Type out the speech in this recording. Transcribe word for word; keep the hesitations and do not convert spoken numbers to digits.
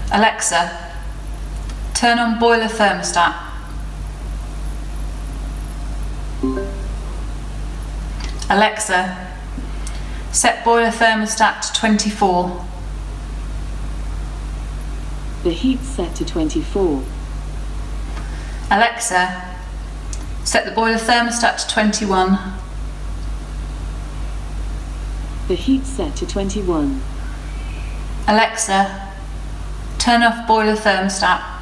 Alexa, turn on boiler thermostat. Alexa, set boiler thermostat to twenty-four. The heat's set to twenty-four. Alexa, set the boiler thermostat to twenty-one. The heat's set to twenty-one. Alexa, turn off boiler thermostat.